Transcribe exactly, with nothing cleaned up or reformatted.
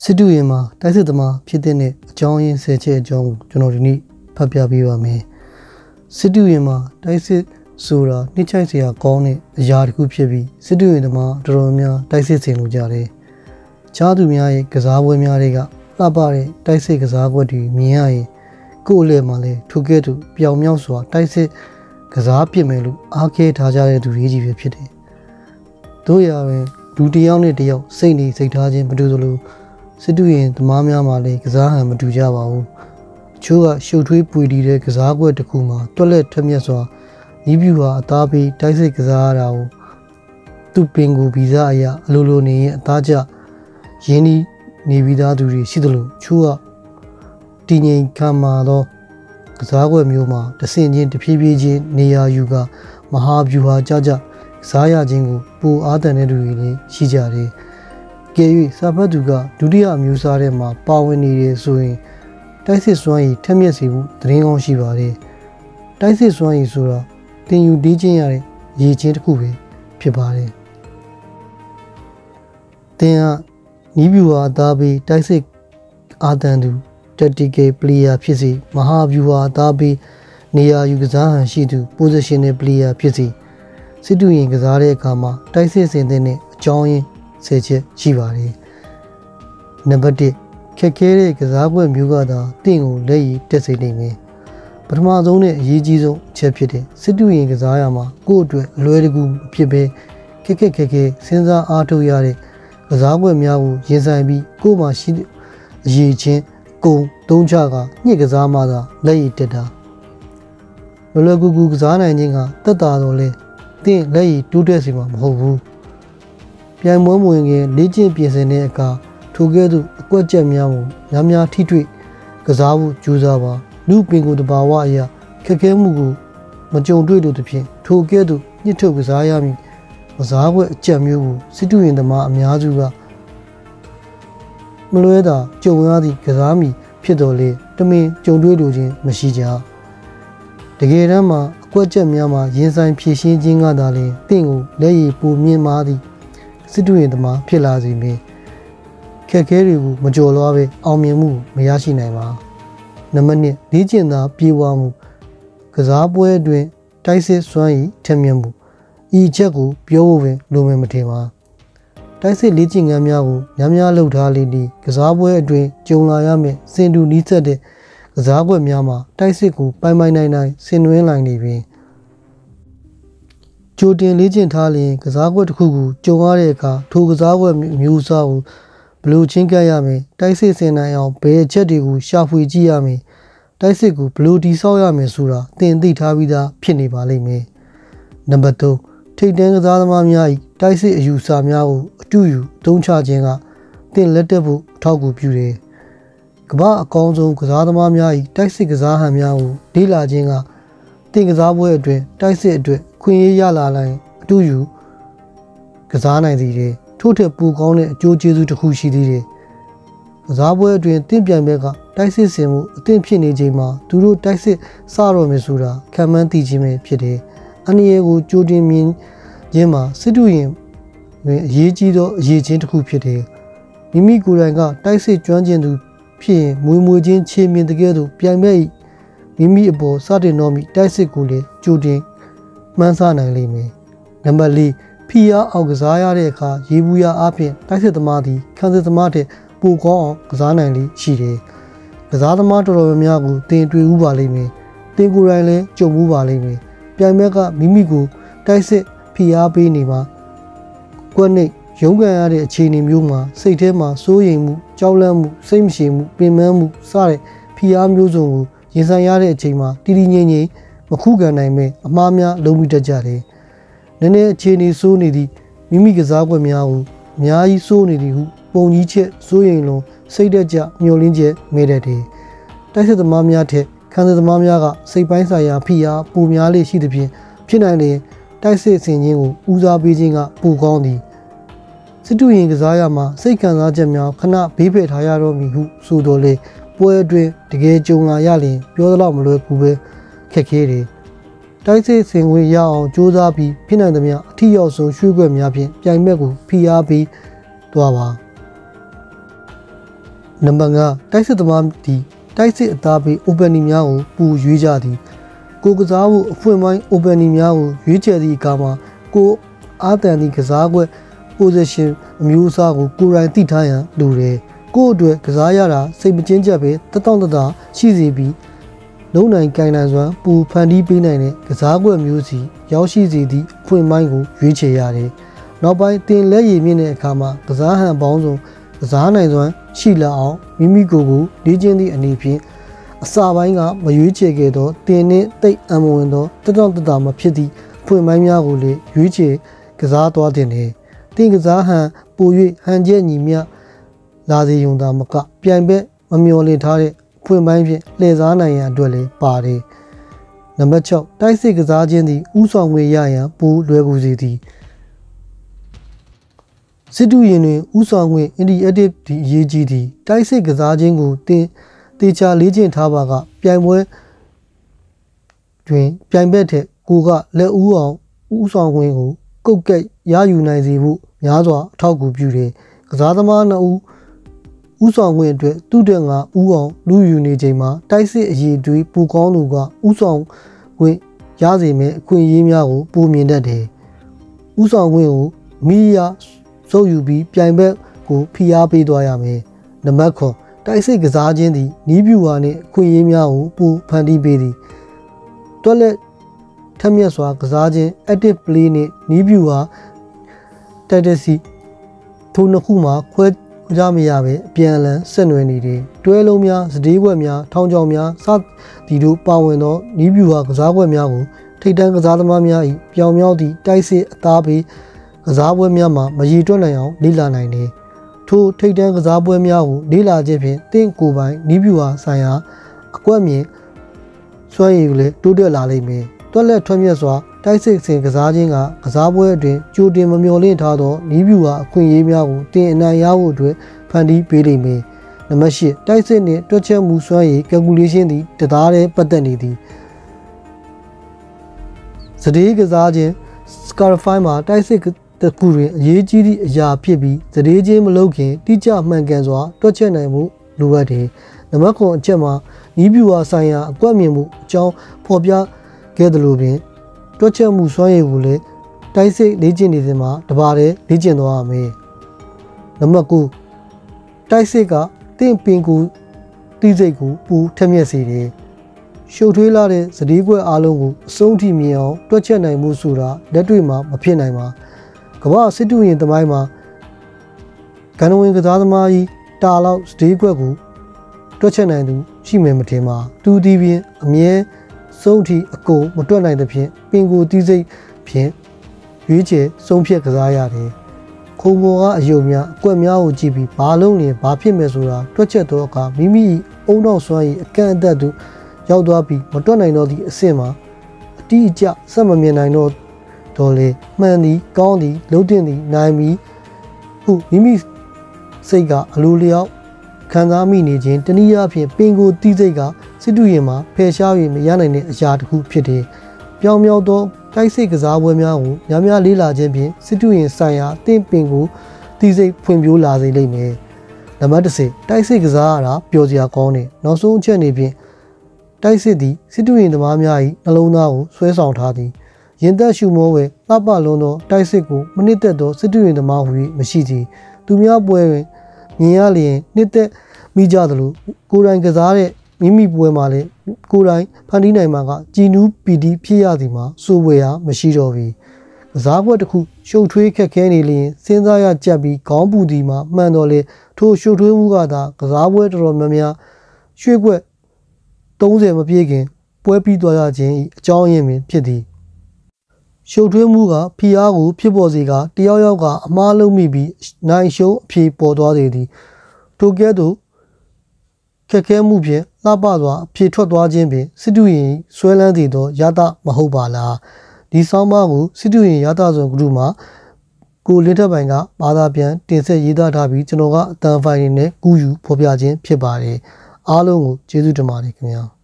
စစ်တူရင်မှာတိုက်စစ်သမားဖြစ်တဲ့အကြောင်းရင်းဆယ်ချက်အကြောင်းကိုကျွန်တော်ဒီနေ့ဖတ်ပြပေးပါမယ်စစ်တူရင်မှာတိုက်စစ်ဆိုတာနှိမ့်ချိုက်စရာကောင်းတဲ့အရာတစ်ခုဖြစ်ပြီးစစ်တူရင်သမားတော်တော်များတိုက်စစ်ဆင်လို့ကြတယ်ချားသူများရဲ့ကစားပွဲများတွေကလှပတဲ့တိုက်စစ်ကစားကွက်တွေမြင်ရရင်ကိုယ့်အလဲမှာလဲထိုကဲ့သို့ပြောင်မြောက်စွာတိုက်စစ်ကစားပြစ်မယ်လို့အားခဲထားကြတဲ့သူတွေကြီးပဲဖြစ်တယ်တို့ရရင်လူတစ်ယောက်နဲ့တစ်ယောက်စိတ်နေစိတ်ထားခြင်းမတူသလိုစစ်တူရင်သမားများမှာလည်းကစားဟန်မတူကြပါဘူးချိုးကရှုပ်ထွေးပွေတီးတဲ့ကစားကွက်တစ်ခုမှာတွက်လက်ထက်မြက်စွာနီးပြူဟာအသားပေးတိုက်စစ်ကစားရတာကိုသူ့ပင်ကိုဗီဇအရာအလိုလိုနေရင်အသားကျရင်းနှီးနေပြီးသားသူတွေရှိသလိုချိုးကတည်ငြိမ်ခံမာသောကစားကွက်မျိုးမှာတဆင့်ချင်းတဖြည်းဖြည်းချင်းနေရာယူကမဟာဗျူဟာကြကြကစားရခြင်းကိုပိုအားတန်တဲ့သူတွေလည်းရှိကြတယ်ကဲ၍စာဖတ်သူကဒုတိယအမျိုးအစားထဲမှာပါဝင်နေတယ်ဆိုရင်တိုက်စစ်စွမ်းရည်ထက်မြက်စေဖို့သတင်းကောင်းရှိပါတယ်တိုက်စစ်စွမ်းရည်ဆိုတာတင်ယူတီးချင်းရတဲ့ရည်ချင်းတစ်ခုပဲဖြစ်ပါတယ်တင်ကနီးဗျူဟာအသားပေးတိုက်စစ်အာတန်သူ tactical player ဖြစ်စေမဟာဗျူဟာအသားပေးနေရာယူကစားဟန်ရှိသူ positional player ဖြစ်စေစစ်တူရင်ကစားတဲ့အခါမှာတိုက်စစ်ဆင်တဲ့အကြောင်းရင်းဆယ်ချက်ရှိပါတယ်နံပါတ်တစ်ခက်ခဲတဲ့ကစားကွက်မျိုးကသာတင့်ကိုလက်ရည်တက်စေနိုင်မယ်ပထမဆုံးနဲ့အရေးကြီးဆုံးအချက်ဖြစ်တဲ့စစ်တူရင်ကစားရမှာကိုယ့်အတွက်အလွယ်တကူဖြစ်ပဲခက်ခက်ခက်ခဲစဉ်းစားအားထုတ်ရတဲ့ကစားကွက်များကိုရင်ဆိုင်ပြီးကိုယ့်မှာရှိတဲ့အရေးချင်းကုံသုံးချကညှစ်ကစားမှသာလက်ရည်တက်တာလောလောကူကူကစားနိုင်ခြင်းကတက်တာတော့လဲတင့်လက်ရည်တိုးတက်စေမှာမဟုတ်ဘူးပြိုင်ပွဲမဝင်ခင်လေ့ကျင့်ပြင်ဆင်တဲ့အခါထိုကဲ့သို့အကွက်ချက်များကိုများများထိတွေ့ကစားဖို့ကြိုးစားပါလူပင်ကိုယ်တဘာဝအရာခက်ခဲမှုကိုမကြုံတွေ့လို့တဖြင့်ထိုကဲ့သို့ညှစ်ထုတ်ကစားရမည်ကစားပွဲအချက်မျိုးကိုစစ်တူရင်သမားအများစုကမလွဲတာကြုံရသည့်ကစားမည်ဖြစ်တော်လေတမင်ကြုံတွေ့လို့ခြင်းမရှိကြတကယ်တမ်းမှာအကွက်ချက်များမှာရင်ဆိုင်ဖြည့်ရှင်းခြင်းကသာလျှင်တင့်ကိုလက်ရည်ပိုမြင့်မားသည့်စစ်တူရင်သမားဖြစ်လာစေမည်ခက်ခဲတွေကိုမကြော်လွှားပဲအောင်မြင်မှုမရရှိနိုင်ပါနံပါတ်နှစ်လေ့ကျင့်သာပြေဝမှုကစားပွဲအတွင်းတိုက်စစ်စွမ်းရည်ထက်မြက်မှုဤချက်ကိုပြောဖို့ပင်လိုမယ်မထင်ပါတိုက်စစ်လေ့ကျင့်ခန်းများကိုများများလုပ်ထားလေဒီကစားပွဲအတွင်းကြုံလာရမယ့်စင်တူနီးစက်တဲ့ကစားကွက်များမှာတိုက်စစ်ကိုပိုင်ပိုင်နိုင်နိုင်ဆင်နွှဲနိုင်နေပြီကြိုတင်လေ့ကျင့်ထားရင်ကစားကွက်တစ်ခုကိုကြုံရတဲ့အခါထိုကစားကွက်မျိုးအစားကိုဘယ်လိုချင်းကပ်ရမလဲတိုက်စစ်ဆင်နိုင်အောင်ဘယ်အချက်တွေကိုရှာဖွေကြည့်ရမလဲတိုက်စစ်ကိုဘယ်လိုတည်ဆောက်ရမလဲဆိုတာသင်သိထားပြီးသားဖြစ်နေပါလိမ့်မယ်နံပါတ်သုံးထိပ်တန်းကစားသမားများ၏တိုက်စစ်အယူအဆများကိုအတူယူသုံးချခြင်းကသင်လက်တက်ဖို့အထောက်အကူပြုတယ်ကမ္ဘာအကောင်းဆုံးကစားသမားများ၏တိုက်စစ်ကစားဟန်များကိုလေ့လာခြင်းကသင်ကစားပွဲအတွင်းတိုက်စစ်အတွက်ခွင့်ရရလာလိုက်အတူယူကစားနိုင်သည်တယ်ထို့ထက်ပိုကောင်းတဲ့အကျိုးကျေးဇူးတစ်ခုရှိသေးတယ်ကစားပွဲအတွင်းတင့်ပြိုင်ဘက်ကတိုက်စစ်ဆင်မှုအသင့်ဖြစ်နေချိန်မှာသူတို့တိုက်စစ်စတော့မယ်ဆိုတာခံမှန်းသိခြင်းပဲဖြစ်တယ်အနည်းငယ်ကိုကြိုတင်မြင်ခြင်းမှာစစ်တူရင်တွင်အရေးကြီးသောအရေးချင်းတစ်ခုဖြစ်တယ်မိမိကိုယ်တိုင်ကတိုက်စစ်ကျွမ်းကျင်သူဖြစ်ရင်မွေမွေချင်းခြေမြင်တကယ်သို့ပြိုင်မဲ့မိမိအပေါ်စတင်တော်မူတိုက်စစ်ကိုလည်းကြိုတင်မှန်းဆနိုင်လိမ့်မယ်နံပါတ်လေးဖီအားအောက်ကစားရတဲ့အခါရေဘူးရအားဖြင့်တိုက်စစ်သမားသည်ခံစစ်သမားတဲ့ပိုကောင်းအောင်ကစားနိုင်လိမ့်ရှိတယ်ကစားသမားတော်တော်များများကိုတင်တွေ့ဦးပါလိမ့်မယ်တင်ကိုယ်တိုင်လည်းကြုံဦးပါလိမ့်မယ်ပြိုင်ဘက်ကမိမိကိုတိုက်စစ်ဖီအားပေးနေမှာကွက်နိတ်ရုန်းကန်ရတဲ့အခြေအနေမျိုးမှာစိတ်ထဲမှာစိုးရိမ်မှုကြောက်လန့်မှုစိတ်မရှိမှုပင်ပန်းမှုစတဲ့ဖီအားမျိုးစုံကိုရင်ဆိုင်ရတဲ့အချိန်မှာတည်တည်ငြိမ်ငြိမ်မခုခံနိုင်မဲ့အမှားများလုံးမိတတ်ကြတယ်နည်းနည်းအခြေအနေစိုးနေသည့်မိမိကစားကွက်များကိုအများကြီးစိုးနေသည်ဟုပုံကြီးချက်စိုးရိမ်လွန်စိတ်တက်ကြမျောလင်းချက်မိတတ်တယ်တိုက်စစ်သမားများထက်ခံစစ်သမားများကစိတ်ပိုင်းဆိုင်ရာဖိအားပိုများလေရှိသဖြင့်ဖြစ်နိုင်လေတိုက်စစ်ဆင်ခြင်းကိုဦးစားပေးခြင်းကပိုကောင်းသည်စစ်တူရင်ကစားရမှာစိတ်ခံစားချက်များခဏဘေးဖယ်ထားရတော့မည်ဟုဆိုတော်လေပွဲအတွင်းတကယ်ကြုံလာရရင်ပြောသလောက်မလွယ်ကူပဲခက်ခဲတယ်တိုက်စစ်ဆင်ဝင်ရအောင်ကြိုးစားပြီးဖြစ်နိုင်သမျှအထီရောက်ဆုံးရွှေ့ကွက်များဖြင့်ပြိုင်ဘက်ကိုဖိအားပေးသွားပါနံပါတ်၅တိုက်စစ်သမားသည်တိုက်စစ်အသားပေး opening များကိုပူရွေးကြသည်ကိုကစားဖို့အဖွင့်ပိုင်း opening များကိုရွေးချယ်သည့်အခါမှာကိုအားတန်သည့်ကစားကွက် position အမျိုးအစားကိုကိုယ်တိုင်သိထားရန်လိုတယ်ကို့အတွက်ကစားရတာစိတ်မကျဉ်းချက်ပဲတတောင့်တတာရှိစေပြီးလုံနိုင်ကိုင်နိုင်စွမ်းပူဖန်တီးပေးနိုင်တဲ့ကစားကွက်မျိုးစီရောက်ရှိစေသည့်အဖွင့်ပိုင်းကိုရွေးချယ်ရတယ်နောက်ပိုင်းတင်လက်ရည်မြင့်တဲ့အခါမှာကစားဟန်ပေါင်းစုံကစားနိုင်စွမ်းရှိလာအောင်မိမိကိုယ်ကိုလေ့ကျင့်သည့်အနေဖြင့်အစာပိုင်းကမရွေးချယ်ခဲ့သောတင်နှင့်တိတ်အံမဝင်သောတတောင့်တတာမဖြစ်သည့်အဖွင့်ပိုင်းများကိုလည်းရွေးချယ်ကစားသွားတင်တယ်တင်ကစားဟန်ပို၍ဟန်ချက်ညီမျှလာစေုံသာမကပြိုင်ဘက်မမျှော်လင့်ထားတဲ့ဖွင့်ပိုင်းဖြင့်လှည့်စားနိုင်ရန်အတွက်လည်းပါတယ်နံပါတ်၆တိုက်စစ်ကစားခြင်းသည်ဥဆောင်ငွေရရန်ပိုလွယ်ကူစေသည်စစ်တူရင်တွင်ဥဆောင်ငွေ indicative ဒီအရေးကြီးသည်တိုက်စစ်ကစားခြင်းကိုတင်တေချာလေ့ကျင့်ထားပါကပြိုင်ပွဲတွင်ပြိုင်ဘက်ထက်ကိုကလက်ဦးအောင်ဥဆောင်ငွေကိုကုတ်ကက်ရယူနိုင်စေဖို့များစွာအထောက်အကူပြုတယ်ကစားသမားနှစ်ဦးဥဆောင်ခွင့်အတွက်သူ့တဲ့ငါဥအောင်လူယူနေချိန်မှာတိုက်စစ်အရေးတွေပူကောင်းသူကဥဆောင်ခွင့်ရစေမယ့်အခွင့်အရေးများကိုပိုမြင်တတ်တယ်ဥဆောင်ခွင့်ကိုမိရစုပ်ယူပြီးပြိုင်ဘက်ကိုဖိအားပေးသွားရမယ်နံပါတ်၇တိုက်စစ်ကစားခြင်းသည်နီးပြူဟာနှင့်အခွင့်အရေးများကိုပိုဖန်တီးပေးသည်တွက်လက်ထက်မြက်စွာကစားခြင်း active play နှင့်နီးပြူဟာတိုက်တက်စီထိုနှစ်ခုမှာခွဲကြမရပဲအပြန်အလှန်ဆက်နွယ်နေတယ်တွဲလုံးများစတေးခွက်များထောင်ချောင်များစသည်တို့ပါဝင်သောနီးပြူဟာကစားကွက်များကိုထိပ်တန်းကစားသမားများ၏ပြောင်မြောက်သည့်တိုက်စစ်အသားပေးကစားပွဲများမှာမရေတွက်နိုင်အောင်လေ့လာနိုင်တယ်ထိုထိပ်တန်းကစားပွဲများကိုလေ့လာခြင်းဖြင့်တင့်ကိုယ်ပိုင်နီးပြူဟာဆိုင်ရာအကွက်မြင်စွမ်းရည်ကိုလည်းတိုးတက်လာလိမ့်မယ်တွက်လက်ထွန်းမြတ်စွာတိုက်စစ်စင်ကစားခြင်းကကစားပွဲအတွင်းကြိုတင်မမျှော်လင့်ထားသောနီးပြူဟာအခွင့်အရေးများကိုတင်အနိုင်ရဖို့အတွက်ဖန်တီးပေးလိမ့်မယ်နံပါတ်၈တိုက်စစ်နှင့်တွက်ချက်မှုစွမ်းရည် calculation သည်တသားတည်းပတ်သက်နေသည်စတေးကစားခြင်း scarify မှာတိုက်စစ်တခုတွင်အရေးကြီးသည့်အရာဖြစ်ပြီးစတေးချင်းမလုပ်ခင်တိကျမှန်ကန်စွာတွက်ချက်နိုင်မှုလိုအပ်တယ်နံပါတ်၉အချက်မှာနီးပြူဟာဆိုင်ရာအကွက်မြင်မှုအကြောင်းဖော်ပြခဲ့သလိုပင်တွက်ချက်မှုစွမ်းရည်ကိုလည်းတိုက်စစ်လေ့ကျင့်နေစဉ်မှာတပါးတည်းလေ့ကျင့်သွားရမယ်နံပါတ်၉တိုက်စစ်ကတင့်ပင်ကိုတိစိတ်ကိုပူထက်မြက်စေတယ်ရှုပ်ထွေးလာတဲ့စတေးကွက်အားလုံးကိုအဆုံးထိမြင်အောင်တွက်ချက်နိုင်မှုဆိုတာလက်တွေ့မှာမဖြစ်နိုင်ပါကမ္ဘာစစ်တူရင်သမိုင်းမှာဂန္ဓဝင်ကစားသမားကြီးတာလောက်စတေးကွက်ကိုတွက်ချက်နိုင်သူရှိမယ်မထင်ပါသူဒီဖြင့်အမြဲဆုံးထိအကုန်မတွက်နိုင်သဖြင့်ပင်ကိုတိစိတ်ဖြင့်ရွေးချယ်ဆုံးဖြတ်ကစားရတယ်ခုံပေါ်ကအယုံများအကွက်များကိုကြည့်ပြီးဘာလုံးနေဘာဖြစ်မယ်ဆိုတာတွက်ချက်တော့အခါမိမိအုံနောက်စွမ်းရည်အကန့်အသတ်သို့ရောက်သွားပြီးမတွက်နိုင်တော့သည့်အဆင့်မှာအတိအကျစက်မမြင်နိုင်တော့တော့လေမှန်သည်ကောင်းသည်လုံးတင်သည်နိုင်ပြီးဟုမိမိစိတ်ကအလိုလျောက်ခံစားမိနေခြင်းတနည်းအားဖြင့်ပင်ကိုတိစိတ်ကစစ်တူရင်မှာဖယ်ရှား၍မရနိုင်တဲ့အရာတစ်ခုဖြစ်တယ်။ပြောင်မြောက်သောတိုက်စိတ်ကစားပွဲများကိုများများလေးလာခြင်းဖြင့်စစ်တူရင်ဆိုင်ရာတင့်ပင်ကိုတိစိတ်ဖွံ့ဖြိုးလာစေလိမ့်မယ်။နံပါတ်၁၀တိုက်စိတ်ကစားရတာပျော်စရာကောင်းတယ်။နောက်ဆုံးအချက်အနေဖြင့်တိုက်စစ်သည်စစ်တူရင်သမားများ၏နှလုံးသားကိုဆွဲဆောင်ထားသည်။ရင်သက်ရှုမောဝဲလှပလွန်သောတိုက်စစ်ကိုမနစ်သက်သောစစ်တူရင်သမားဟူ၍မရှိသည်။သူများပွဲတွင်မြင်ရလျင်နှစ်သက်မိကြသလိုကိုယ်တိုင်ကစားတဲ့မိမိပွဲမှာလည်းကိုယ်တိုင်ဖန်တီးနိုင်မှာကကြည်နူးပီတီဖြစ်ရသည်မှာစိုးဝေရာမရှိတော့ပြီကစားပွဲတစ်ခုရှုပ်ထွေးခက်ခဲနေလျင်စဉ်းစားရကြက်ပြီးခေါင်းပူသည်မှာမှန်တော်လေထိုရှုပ်ထွေးမှုကသာကစားပွဲတော်တော်များများရွှေ့ကွက်သုံးဆယ်မပြည့်ခင်ပွဲပြီးသွားရခြင်း၏အကြောင်းရင်းပင်ဖြစ်သည်ရှုပ်ထွေးမှုကဖိအားကိုဖြစ်ပေါ်စေကတယောက်ယောက်ကအမှားလုံးမိပြီးနိုင်ရှုံးအဖြေပေါ်သွားစေသည်ထိုကဲ့သို့ခက်ခဲမှုဖြင့်လှပစွာအဖြေထွက်သွားခြင်းပင်စစ်တူရင်ဆွဲလန်းစေသောရတမဟုတ်ပါလားဒီဆောင်းပါးကိုစစ်တူရင်ရတဆိုဂရုမှာကိုလင်းထက်ပိုင်ကဘာသာပြန်တင်ဆက်ရေးသားထားပြီးကျွန်တော်ကအတန်ဖိုင်နဲ့ကူးယူဖော်ပြခြင်းဖြစ်ပါတယ်အားလုံးကိုကျေးဇူးတင်ပါတယ်ခင်ဗျာ